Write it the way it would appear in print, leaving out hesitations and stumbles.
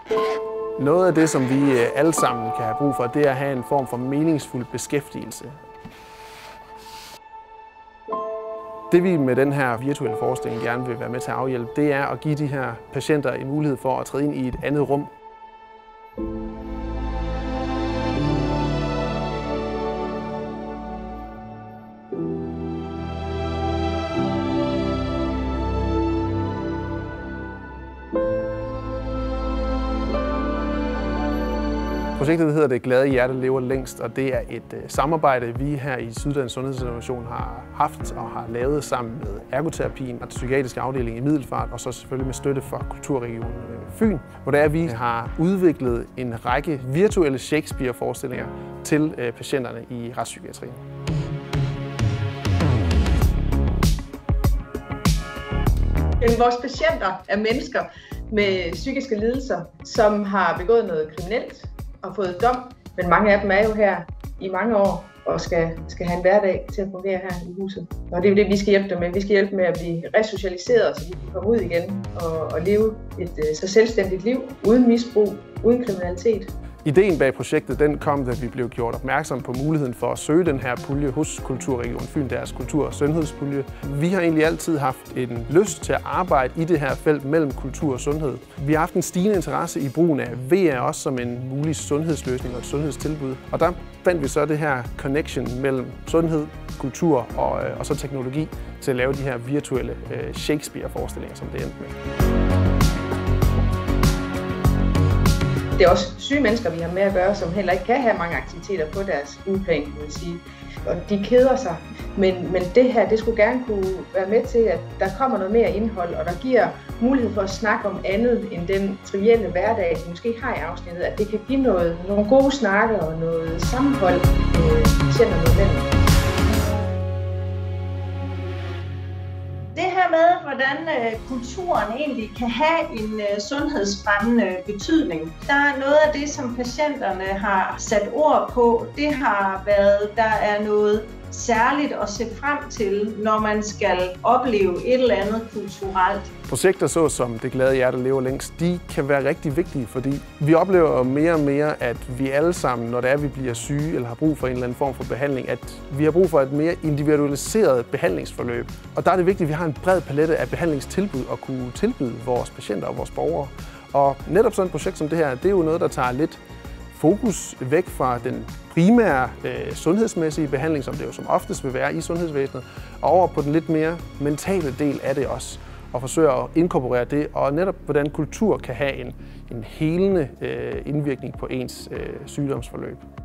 Noget af det, som vi alle sammen kan have brug for, det er at have en form for meningsfuld beskæftigelse. Det vi med den her virtuelle forestilling gerne vil være med til at afhjælpe, det er at give de her patienter en mulighed for at træde ind i et andet rum. Projektet hedder Det Glade Hjerte Lever Længst, og det er et samarbejde, vi her i Syddansk Sundhedsinnovation har haft og har lavet sammen med ergoterapien og den psykiatriske afdeling i Middelfart, og så selvfølgelig med støtte fra Kulturregion Fyn, hvor det er, vi har udviklet en række virtuelle Shakespeare-forestillinger til patienterne i retspsykiatrien. Vores patienter er mennesker med psykiske lidelser, som har begået noget kriminelt og fået dom, men mange af dem er jo her i mange år og skal have en hverdag til at fungere her i huset. Og det er jo det, vi skal hjælpe dem med. Vi skal hjælpe med at blive resocialiseret, så de kan komme ud igen og leve et så selvstændigt liv, uden misbrug, uden kriminalitet. Ideen bag projektet den kom, da vi blev gjort opmærksom på muligheden for at søge den her pulje hos Kulturregion Fyn, deres kultur- og sundhedspulje. Vi har egentlig altid haft en lyst til at arbejde i det her felt mellem kultur og sundhed. Vi har haft en stigende interesse i brugen af VR også som en mulig sundhedsløsning og et sundhedstilbud. Og der fandt vi så det her connection mellem sundhed, kultur og så teknologi til at lave de her virtuelle Shakespeare-forestillinger, som det endte med. Det er også syge mennesker, vi har med at gøre, som heller ikke kan have mange aktiviteter på deres ugeplan, kan man sige. Og de keder sig. Men det her, det skulle gerne kunne være med til, at der kommer noget mere indhold, og der giver mulighed for at snakke om andet end den trivielle hverdag, vi måske har i afsnittet. At det kan give nogle gode snakke og noget sammenhold patienterne imellem. Det her med, hvordan kulturen egentlig kan have en sundhedsfremmende betydning. Der er noget af det, som patienterne har sat ord på. Det har været, der er noget særligt at se frem til, når man skal opleve et eller andet kulturelt. Projekter såsom Det Glade Hjerte Lever Længst, de kan være rigtig vigtige, fordi vi oplever mere og mere, at vi alle sammen, når det er, vi bliver syge eller har brug for en eller anden form for behandling, at vi har brug for et mere individualiseret behandlingsforløb. Og der er det vigtigt, at vi har en bred palette af behandlingstilbud at kunne tilbyde vores patienter og vores borgere. Og netop sådan et projekt som det her, det er jo noget, der tager lidt fokus væk fra den primære sundhedsmæssige behandling, som det jo som oftest vil være i sundhedsvæsenet, og over på den lidt mere mentale del af det også, og forsøge at inkorporere det, og netop hvordan kultur kan have en helende indvirkning på ens sygdomsforløb.